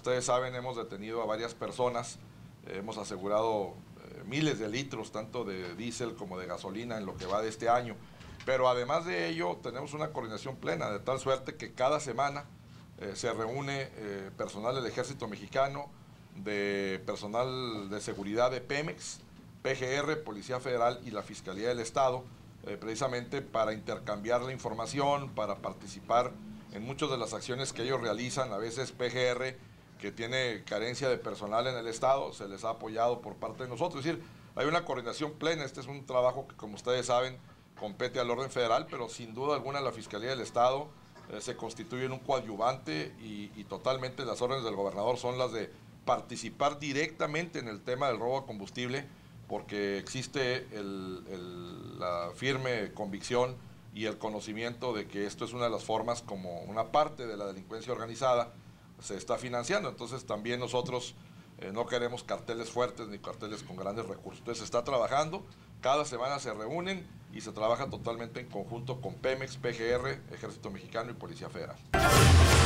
ustedes saben, hemos detenido a varias personas, hemos asegurado miles de litros, tanto de diésel como de gasolina en lo que va de este año. Pero además de ello, tenemos una coordinación plena, de tal suerte que cada semana se reúne personal del Ejército Mexicano, de personal de seguridad de Pemex, PGR, Policía Federal y la Fiscalía del Estado, precisamente para intercambiar la información, para participar en muchas de las acciones que ellos realizan. A veces PGR, que tiene carencia de personal en el Estado, se les ha apoyado por parte de nosotros. Es decir, hay una coordinación plena. Este es un trabajo que, como ustedes saben, compete al orden federal, pero sin duda alguna la Fiscalía del Estado se constituye en un coadyuvante y totalmente las órdenes del gobernador son las de participar directamente en el tema del robo a combustible, porque existe la firme convicción y el conocimiento de que esto es una de las formas como una parte de la delincuencia organizada se está financiando. Entonces también nosotros no queremos carteles fuertes ni carteles con grandes recursos. Entonces se está trabajando, cada semana se reúnen y se trabaja totalmente en conjunto con Pemex, PGR, Ejército Mexicano y Policía Federal.